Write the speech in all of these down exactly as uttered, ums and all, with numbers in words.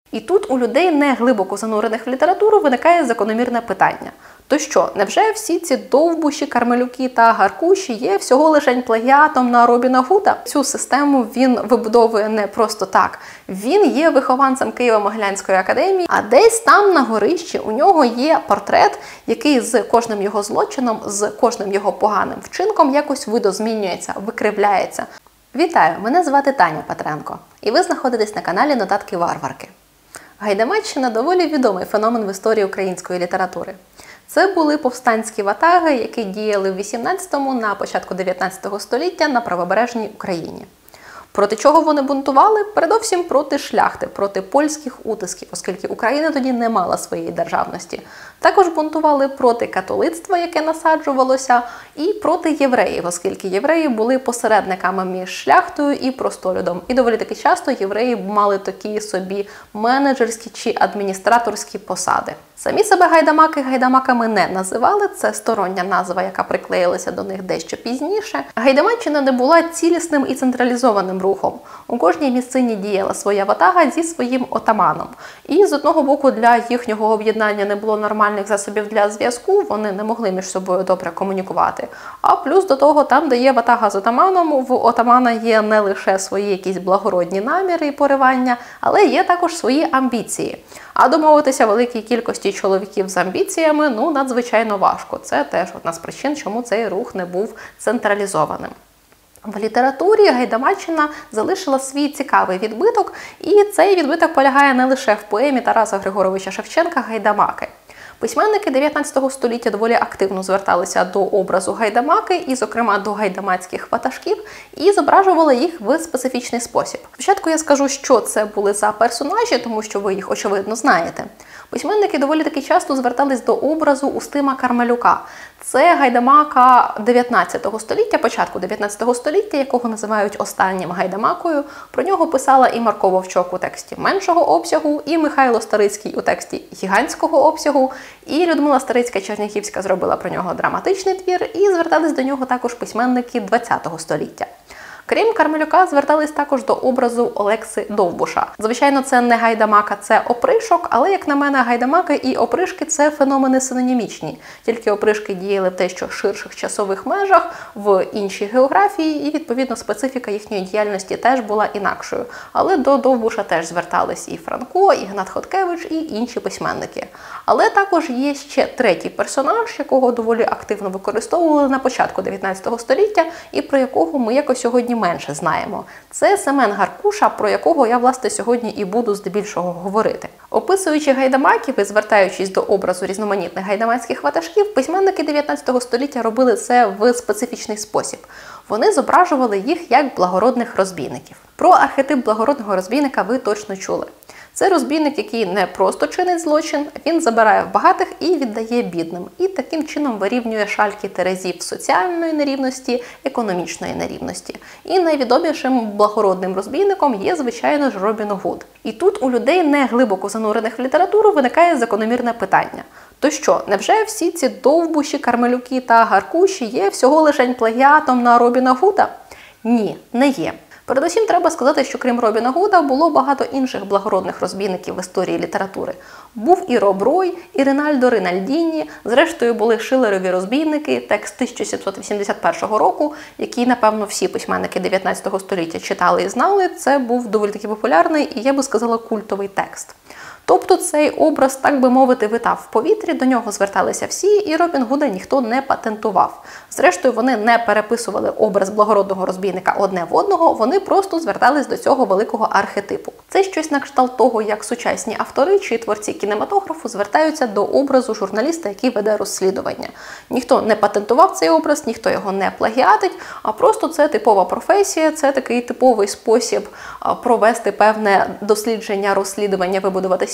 І тут у людей, не глибоко занурених в літературу, виникає закономірне питання. То що, невже всі ці довбуші, кармелюки та гаркуші є всього лишень плагіатом на Робіна Гуда? Цю систему він вибудовує не просто так. Він є вихованцем Києво-Могилянської академії, а десь там на горищі у нього є портрет, який з кожним його злочином, з кожним його поганим вчинком якось видозмінюється, викривляється. Вітаю, мене звати Таня Петренко, і ви знаходитесь на каналі Нотатки Варварки. Гайдамаччина – доволі відомий феномен в історії української літератури. Це були повстанські ватаги, які діяли в вісімнадцятому, на початку дев'ятнадцятого століття на правобережній Україні. Проти чого вони бунтували? Передовсім проти шляхти, проти польських утисків, оскільки Україна тоді не мала своєї державності. Також бунтували проти католицтва, яке насаджувалося, і проти євреїв, оскільки євреї були посередниками між шляхтою і простолюдом. І доволі таки часто євреї мали такі собі менеджерські чи адміністраторські посади. Самі себе гайдамаки гайдамаками не називали, це стороння назва, яка приклеїлася до них дещо пізніше. Гайдамаччина не була цілісним і централізованим рухом. У кожній місцині діяла своя ватага зі своїм отаманом. І з одного боку для їхнього об'єднання не було нормальних засобів для зв'язку, вони не могли між собою добре комунікувати. А плюс до того, там, де є ватага з отаманом, в отамана є не лише свої якісь благородні наміри і поривання, але є також свої амбіції. А домовитися великій кількості чоловіків з амбіціями, ну, надзвичайно важко. Це теж одна з причин, чому цей рух не був централізованим. В літературі гайдамаччина залишила свій цікавий відбиток, і цей відбиток полягає не лише в поемі Тараса Григоровича Шевченка «Гайдамаки». Письменники дев'ятнадцятого століття доволі активно зверталися до образу гайдамаки, і, зокрема, до гайдамацьких ватажків, і зображували їх в специфічний спосіб. Спочатку я скажу, що це були за персонажі, тому що ви їх, очевидно, знаєте. Письменники доволі таки часто звертались до образу Устима Кармелюка. Це гайдамака дев'ятнадцятого століття, початку дев'ятнадцятого століття, якого називають останнім гайдамакою. Про нього писала і Марко Вовчок у тексті меншого обсягу, і Михайло Старицький у тексті гігантського обсягу, і Людмила Старицька-Черняхівська зробила про нього драматичний твір, і звертались до нього також письменники ХХ століття. Крім Кармелюка, звертались також до образу Олекси Довбуша. Звичайно, це не гайдамака, це опришок, але, як на мене, гайдамаки і опришки – це феномени синонімічні. Тільки опришки діяли в дещо ширших часових межах, в іншій географії, і, відповідно, специфіка їхньої діяльності теж була інакшою. Але до Довбуша теж звертались і Франко, і Гнат Хоткевич, і інші письменники. Але також є ще третій персонаж, якого доволі активно використовували на початку дев'ятнадцятого століття, і про якого ми якось сьогодні менше знаємо. Це Семен Гаркуша, про якого я, власне, сьогодні і буду здебільшого говорити. Описуючи гайдамаків і звертаючись до образу різноманітних гайдамацьких ватажків, письменники дев'ятнадцятого століття робили це в специфічний спосіб. Вони зображували їх як благородних розбійників. Про архетип благородного розбійника ви точно чули. Це розбійник, який не просто чинить злочин, він забирає в багатих і віддає бідним. І таким чином вирівнює шальки терезів соціальної нерівності, економічної нерівності. І найвідомішим благородним розбійником є, звичайно ж, Робін Гуд. І тут у людей, не глибоко занурених в літературу, виникає закономірне питання. То що, невже всі ці довбуші, кармелюки та гаркуші є всього лишень плагіатом на Робіна Гуда? Ні, не є. Передусім, треба сказати, що крім Робіна Гуда було багато інших благородних розбійників в історії літератури. Був і Роб Рой, і Ринальдо Ринальдіні, зрештою були Шилерові розбійники, текст тисяча сімсот вісімдесят першого року, який, напевно, всі письменники дев'ятнадцятого століття читали і знали. Це був доволі таки популярний і, я би сказала, культовий текст. Тобто цей образ, так би мовити, витав в повітрі, до нього зверталися всі, і Робін Гуда ніхто не патентував. Зрештою, вони не переписували образ благородного розбійника одне в одного, вони просто звертались до цього великого архетипу. Це щось на кшталт того, як сучасні автори чи творці кінематографу звертаються до образу журналіста, який веде розслідування. Ніхто не патентував цей образ, ніхто його не плагіатить, а просто це типова професія, це такий типовий спосіб провести певне дослідження, розслідування, вибудувати сюжет,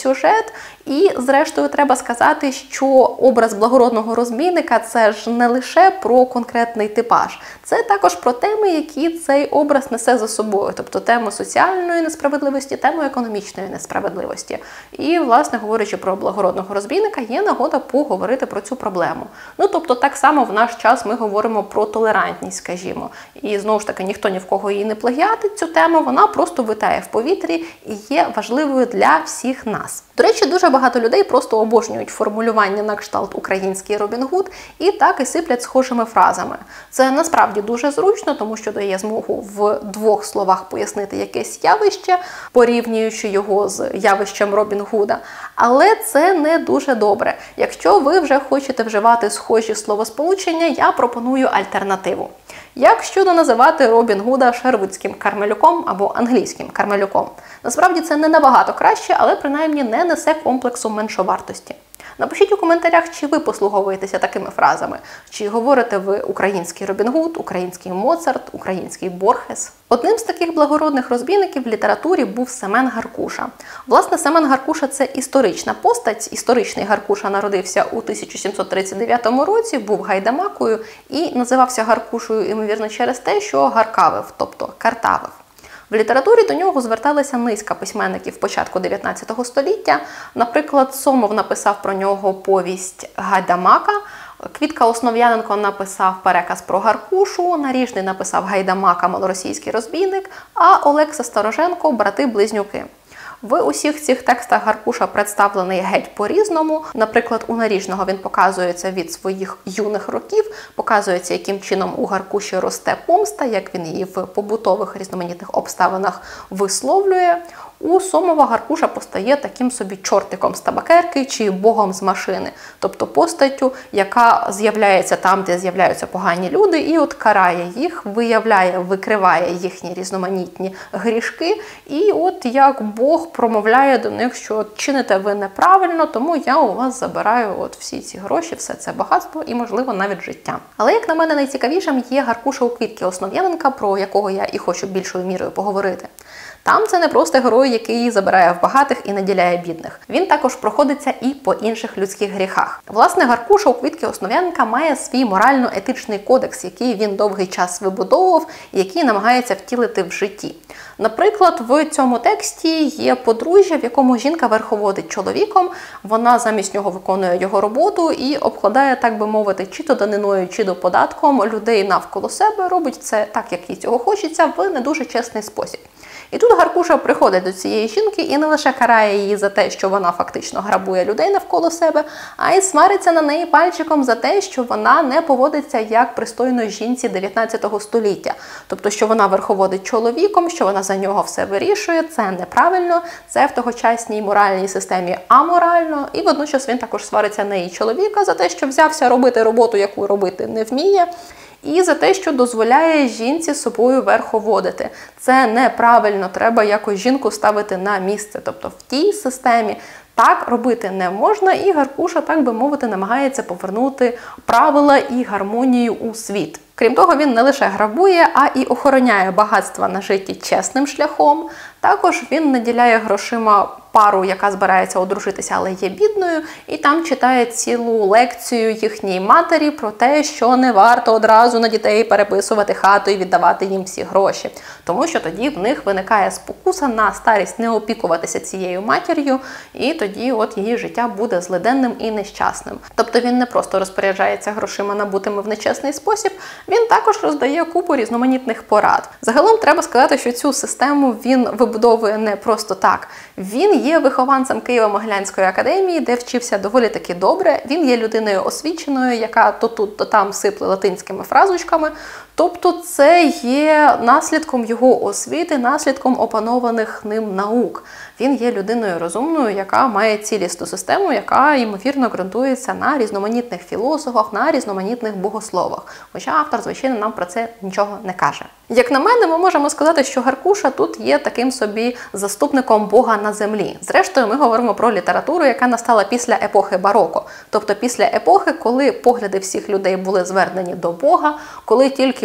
сюжет. І, зрештою, треба сказати, що образ благородного розбійника – це ж не лише про конкретний типаж. Це також про теми, які цей образ несе за собою. Тобто тему соціальної несправедливості, тему економічної несправедливості. І, власне, говорячи про благородного розбійника, є нагода поговорити про цю проблему. Ну, тобто, так само в наш час ми говоримо про толерантність, скажімо. І, знову ж таки, ніхто ні в кого її не плагіатить, цю тему, вона просто витає в повітрі і є важливою для всіх нас. До речі, дуже багато людей просто обожнюють формулювання на кшталт «український Робін Гуд» і так і сиплять схожими фразами. Це насправді дуже зручно, тому що дає змогу в двох словах пояснити якесь явище, порівнюючи його з явищем Робін Гуда. Але це не дуже добре. Якщо ви вже хочете вживати схожі словосполучення, я пропоную альтернативу. Як щодо називати Робін Гуда шервудським кармелюком або англійським кармелюком? Насправді це не набагато краще, але принаймні не несе комплексу меншовартості. Напишіть у коментарях, чи ви послуговуєтеся такими фразами. Чи говорите ви український Робін Гуд, український Моцарт, український Борхес. Одним з таких благородних розбійників в літературі був Семен Гаркуша. Власне, Семен Гаркуша – це історична постать. Історичний Гаркуша народився у тисяча сімсот тридцять дев'ятому році, був гайдамакою і називався Гаркушею, ймовірно, через те, що гаркавив, тобто картавив. В літературі до нього зверталася низка письменників початку дев'ятнадцятого століття. Наприклад, Сомов написав про нього повість «Гайдамака», Квітка Основ'яненко написав переказ про Гаркушу, Наріжний написав «Гайдамака. Малоросійський розбійник», а Олекса Староженко «Брати-близнюки». В усіх цих текстах Гаркуша представлений геть по-різному. Наприклад, у Наріжного він показується від своїх юних років, показується, яким чином у Гаркуші росте помста, як він її в побутових різноманітних обставинах висловлює. У Сомова Гаркуша постає таким собі чортиком з табакерки чи богом з машини. Тобто постаттю, яка з'являється там, де з'являються погані люди, і от карає їх, виявляє, викриває їхні різноманітні грішки. І от як Бог промовляє до них, що чините ви неправильно, тому я у вас забираю от всі ці гроші, все це багатство і, можливо, навіть життя. Але, як на мене, найцікавішим є Гаркуша у Квітки Основ'яненка, про якого я і хочу більшою мірою поговорити. Там це не просто герой, який забирає в багатих і наділяє бідних. Він також проходиться і по інших людських гріхах. Власне, Гаркуша у Квітки Основ'яненка має свій морально-етичний кодекс, який він довгий час вибудовував і який намагається втілити в житті. Наприклад, в цьому тексті є подружжя, в якому жінка верховодить чоловіком, вона замість нього виконує його роботу і обкладає, так би мовити, чи то даниною, чи то податком людей навколо себе, робить це так, як їй цього хочеться, в не дуже чесний спосіб. І тут Гаркуша приходить до цієї жінки і не лише карає її за те, що вона фактично грабує людей навколо себе, а й свариться на неї пальчиком за те, що вона не поводиться як пристойно жінці дев'ятнадцятого століття. Тобто, що вона верховодить чоловіком, що вона за нього все вирішує, це неправильно, це в тогочасній моральній системі аморально. І водночас він також свариться на її чоловіка за те, що взявся робити роботу, яку робити не вміє. І за те, що дозволяє жінці собою верховодити. Це неправильно, треба якось жінку ставити на місце. Тобто в тій системі так робити не можна, і Гаркуша, так би мовити, намагається повернути правила і гармонію у світ. Крім того, він не лише грабує, а і охороняє багатства нажиті чесним шляхом. Також він наділяє грошима пару, яка збирається одружитися, але є бідною, і там читає цілу лекцію їхній матері про те, що не варто одразу на дітей переписувати хату і віддавати їм всі гроші. Тому що тоді в них виникає спокуса на старість не опікуватися цією матір'ю, і тоді от її життя буде злиденним і нещасним. Тобто він не просто розпоряджається грошима, набутими в нечесний спосіб, він також роздає купу різноманітних порад. Загалом треба сказати, що цю систему він вибудовує не просто так. Він є вихованцем Києво-Могилянської академії, де вчився доволі таки добре. Він є людиною освіченою, яка то тут, то там сипле латинськими фразочками. Тобто це є наслідком його освіти, наслідком опанованих ним наук. Він є людиною розумною, яка має цілісну систему, яка, ймовірно, ґрунтується на різноманітних філософах, на різноманітних богословах. Хоча автор, звичайно, нам про це нічого не каже. Як на мене, ми можемо сказати, що Гаркуша тут є таким собі заступником Бога на землі. Зрештою, ми говоримо про літературу, яка настала після епохи бароко. Тобто після епохи, коли погляди всіх людей були звернені до Бога, коли тільки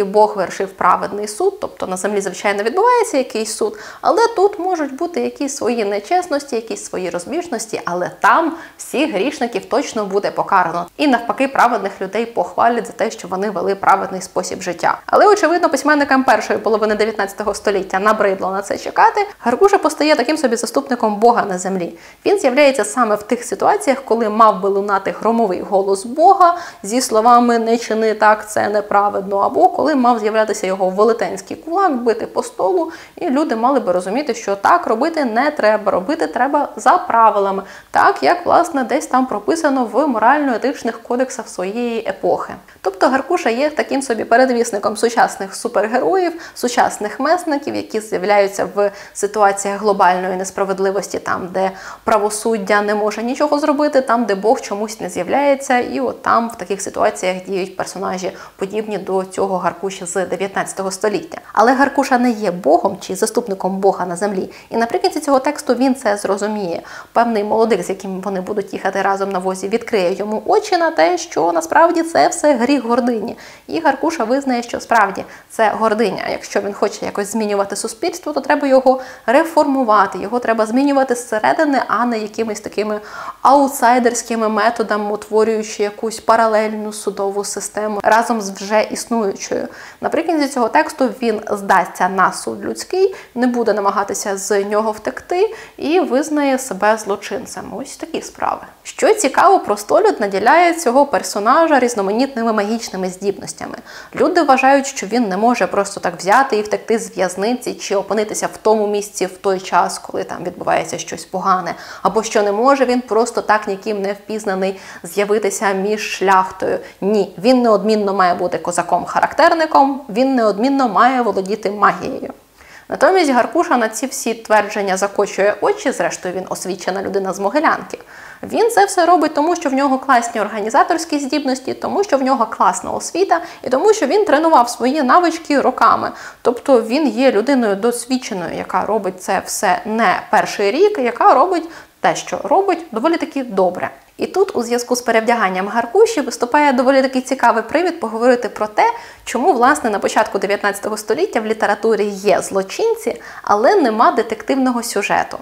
тільки Бог вершив праведний суд, тобто на землі, звичайно, відбувається якийсь суд, але тут можуть бути якісь свої нечесності, якісь свої розбіжності, але там всіх грішників точно буде покарано. І навпаки, праведних людей похвалять за те, що вони вели праведний спосіб життя. Але, очевидно, письменникам першої половини дев'ятнадцятого століття набридло на це чекати. Гаркуша постає таким собі заступником Бога на землі. Він з'являється саме в тих ситуаціях, коли мав би лунати громовий голос Бога зі словами «не чини так, це неправедно», або коли мав з'являтися його велетенський кулак, бити по столу, і люди мали би розуміти, що так робити не треба, робити треба за правилами, так як, власне, десь там прописано в морально-етичних кодексах своєї епохи. Тобто Гаркуша є таким собі передвісником сучасних супергероїв, сучасних месників, які з'являються в ситуаціях глобальної несправедливості, там, де правосуддя не може нічого зробити, там, де Бог чомусь не з'являється, і от там в таких ситуаціях діють персонажі, подібні до цього Гаркуші з дев'ятнадцятого століття. Але Гаркуша не є Богом чи заступником Бога на землі. І наприкінці цього тексту він це зрозуміє. Певний молодик, з яким вони будуть їхати разом на возі, відкриє йому очі на те, що насправді це все гріх гордині. І Гаркуша визнає, що справді це гординя. Якщо він хоче якось змінювати суспільство, то треба його реформувати, його треба змінювати зсередини, а не якимись такими аутсайдерськими методами, утворюючи якусь паралельну судову систему разом з вже існуючою. Наприкінці цього тексту він здасться на суд людський, не буде намагатися з нього втекти і визнає себе злочинцем. Ось такі справи. Що цікаво, простолюд наділяє цього персонажа різноманітними магічними здібностями. Люди вважають, що він не може просто так взяти і втекти з в'язниці чи опинитися в тому місці в той час, коли там відбувається щось погане, або що не може він просто так ніким не впізнаний з'явитися між шляхтою. Ні, він неодмінно має бути козаком-характерником, він неодмінно має володіти магією. Натомість Гаркуша на ці всі твердження закочує очі, зрештою він освічена людина з Могилянки. Він це все робить тому, що в нього класні організаторські здібності, тому, що в нього класна освіта і тому, що він тренував свої навички роками. Тобто він є людиною досвідченою, яка робить це все не перший рік, яка робить те, що робить, доволі таки добре. І тут у зв'язку з перевдяганням Гаркуші виступає доволі такий цікавий привід поговорити про те, чому, власне, на початку дев'ятнадцятого століття в літературі є злочинці, але нема детективного сюжету.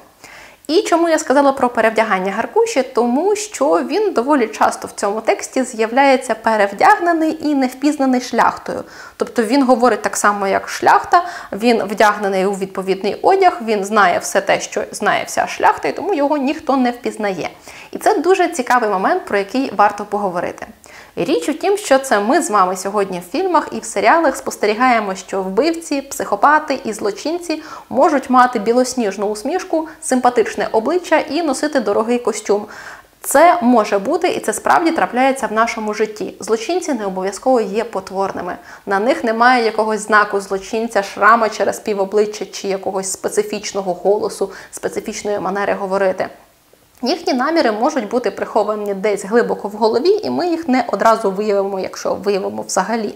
І чому я сказала про перевдягання Гаркуші? Тому що він доволі часто в цьому тексті з'являється перевдягнений і невпізнаний шляхтою. Тобто він говорить так само, як шляхта, він вдягнений у відповідний одяг, він знає все те, що знає вся шляхта, і тому його ніхто не впізнає. І це дуже цікавий момент, про який варто поговорити. Річ у тім, що це ми з вами сьогодні в фільмах і в серіалах спостерігаємо, що вбивці, психопати і злочинці можуть мати білосніжну усмішку, симпатичне обличчя і носити дорогий костюм. Це може бути, і це справді трапляється в нашому житті. Злочинці не обов'язково є потворними. На них немає якогось знаку злочинця, шрама через півобличчя чи якогось специфічного голосу, специфічної манери говорити. Їхні наміри можуть бути приховані десь глибоко в голові, і ми їх не одразу виявимо, якщо виявимо взагалі.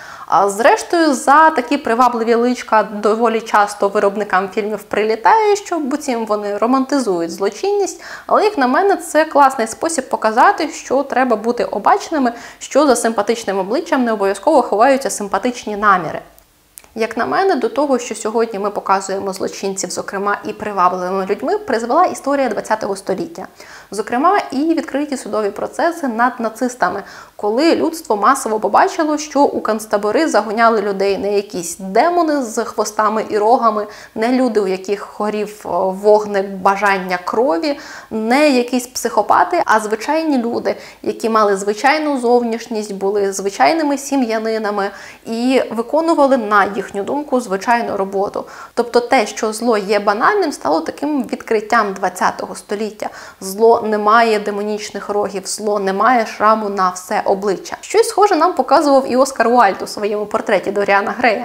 А зрештою, за такі привабливі личка доволі часто виробникам фільмів прилітає, що буцім вони романтизують злочинність, але, як на мене, це класний спосіб показати, що треба бути обачними, що за симпатичним обличчям не обов'язково ховаються симпатичні наміри. Як на мене, до того, що сьогодні ми показуємо злочинців, зокрема, і привабливими людьми, призвела історія ХХ століття. Зокрема, і відкриті судові процеси над нацистами, коли людство масово побачило, що у концтабори загоняли людей не якісь демони з хвостами і рогами, не люди, у яких горів вогник бажання крові, не якісь психопати, а звичайні люди, які мали звичайну зовнішність, були звичайними сім'янинами і виконували на їхню думку звичайну роботу. Тобто те, що зло є банальним, стало таким відкриттям ХХ століття. Зло не має демонічних рогів, зло не має шраму на все обличчя. Щось схоже нам показував і Оскар Уайльд у своєму портреті Доріана Грея.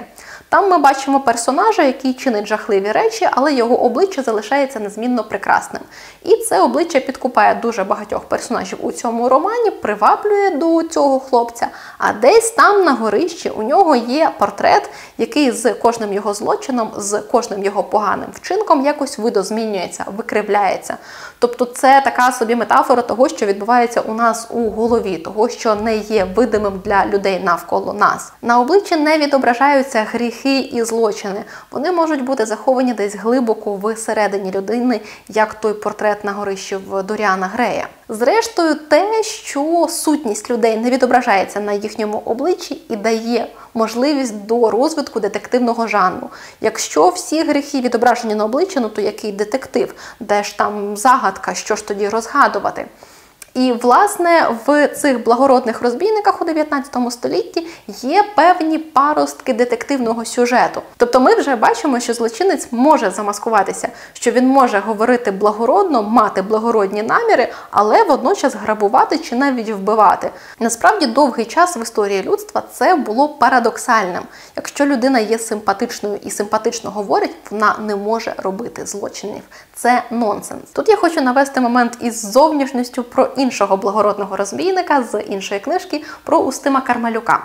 Там ми бачимо персонажа, який чинить жахливі речі, але його обличчя залишається незмінно прекрасним. І це обличчя підкупає дуже багатьох персонажів у цьому романі, приваблює до цього хлопця. А десь там на горищі у нього є портрет, який з кожним його злочином, з кожним його поганим вчинком якось видозмінюється, викривляється. Тобто це така собі метафора того, що відбувається у нас у голові, того, що не є видимим для людей навколо нас. На обличчі не відображаються гріхи і злочини. Вони можуть бути заховані десь глибоко всередині людини, як той портрет на горищі в Доріана Грея. Зрештою, те, що сутність людей не відображається на їхньому обличчі і дає можливість до розвитку детективного жанру. Якщо всі гріхи відображені на обличчі, ну то який детектив? Де ж там загадка, що ж тоді розгадувати? І, власне, в цих благородних розбійниках у дев'ятнадцятому столітті є певні паростки детективного сюжету. Тобто ми вже бачимо, що злочинець може замаскуватися, що він може говорити благородно, мати благородні наміри, але водночас грабувати чи навіть вбивати. Насправді, довгий час в історії людства це було парадоксальним. Якщо людина є симпатичною і симпатично говорить, вона не може робити злочинів. Це нонсенс. Тут я хочу навести момент із зовнішністю про іншого благородного розбійника з іншої книжки про Устима Кармелюка.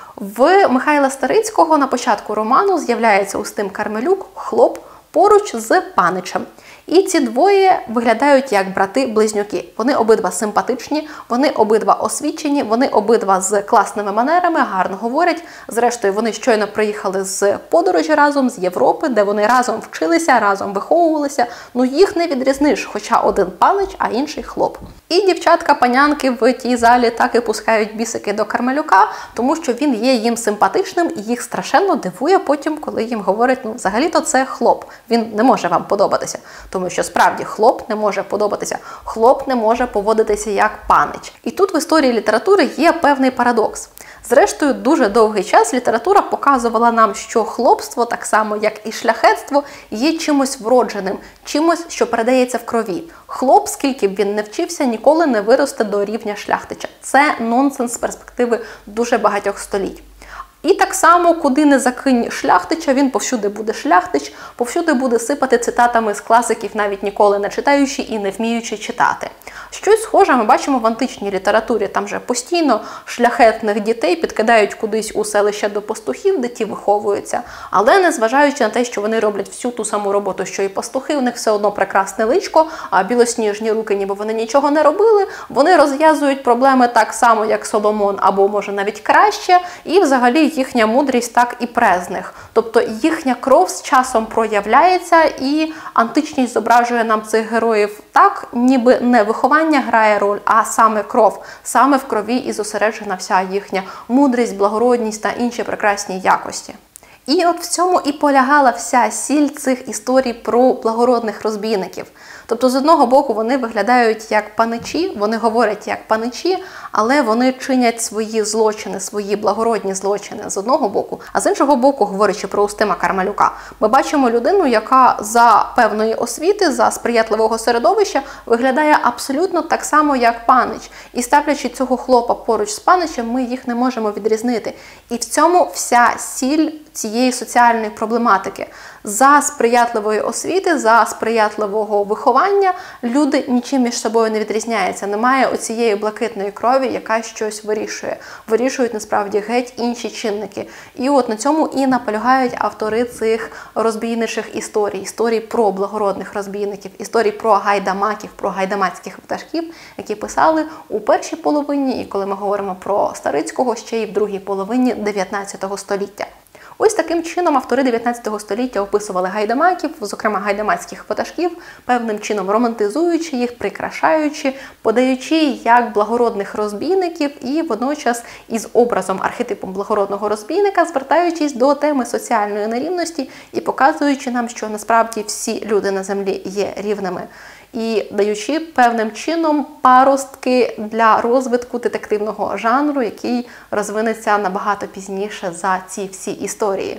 В Михайла Старицького на початку роману з'являється Устим Кармелюк, хлоп, поруч з паничем. І ці двоє виглядають як брати-близнюки. Вони обидва симпатичні, вони обидва освічені, вони обидва з класними манерами, гарно говорять. Зрештою, вони щойно приїхали з подорожі разом, з Європи, де вони разом вчилися, разом виховувалися. Ну їх не відрізниш, хоча один панич, а інший хлоп. І дівчатка-панянки в тій залі так і пускають бісики до Кармелюка, тому що він є їм симпатичним і їх страшенно дивує потім, коли їм говорять, ну взагалі-то це хлоп, він не може вам подобатися. Тому що справді хлоп не може подобатися, хлоп не може поводитися як панич. І тут в історії літератури є певний парадокс. Зрештою, дуже довгий час література показувала нам, що хлопство, так само як і шляхетство, є чимось вродженим, чимось, що передається в крові. Хлоп, скільки б він не вчився, ніколи не виросте до рівня шляхтича. Це нонсенс з перспективи дуже багатьох століть. І так само, куди не закинь шляхтича, він повсюди буде шляхтич, повсюди буде сипати цитатами з класиків, навіть ніколи не читаючи і не вміючи читати. Щось схоже ми бачимо в античній літературі. Там же постійно шляхетних дітей підкидають кудись у селище до пастухів, де ті виховуються. Але незважаючи на те, що вони роблять всю ту саму роботу, що і пастухи, у них все одно прекрасне личко, а білосніжні руки, ніби вони нічого не робили, вони розв'язують проблеми так само, як Соломон, або може навіть краще, і взагалі їхня мудрість так і пре з них. Тобто їхня кров з часом проявляється, і античність зображує нам цих героїв так, ніби не виховання грає роль, а саме кров. Саме в крові і зосереджена вся їхня мудрість, благородність та інші прекрасні якості. І от в цьому і полягала вся сіль цих історій про благородних розбійників. Тобто, з одного боку, вони виглядають як паничі, вони говорять як паничі, але вони чинять свої злочини, свої благородні злочини з одного боку. А з іншого боку, говорячи про Устима Кармелюка, ми бачимо людину, яка за певної освіти, за сприятливого середовища виглядає абсолютно так само, як панич. І ставлячи цього хлопа поруч з паничем, ми їх не можемо відрізнити. І в цьому вся сіль цієї соціальної проблематики. За сприятливої освіти, за сприятливого виховання люди нічим між собою не відрізняються. Немає оцієї блакитної крові, яка щось вирішує. Вирішують насправді геть інші чинники. І от на цьому і наполягають автори цих розбійничих історій. Історій про благородних розбійників, історій про гайдамаків, про гайдамацьких ватажків, які писали у першій половині, і коли ми говоримо про Старицького, ще й в другій половині дев'ятнадцятого століття. Ось таким чином автори дев'ятнадцятого століття описували гайдамаків, зокрема гайдамацьких ватажків, певним чином романтизуючи їх, прикрашаючи, подаючи як благородних розбійників і водночас із образом, архетипом благородного розбійника, звертаючись до теми соціальної нерівності і показуючи нам, що насправді всі люди на землі є рівними. І даючи певним чином паростки для розвитку детективного жанру, який розвинеться набагато пізніше за ці всі історії.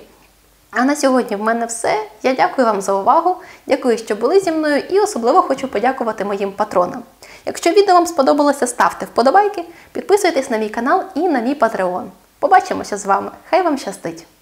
А на сьогодні в мене все. Я дякую вам за увагу, дякую, що були зі мною, і особливо хочу подякувати моїм патронам. Якщо відео вам сподобалося, ставте вподобайки, підписуйтесь на мій канал і на мій Patreon. Побачимося з вами. Хай вам щастить!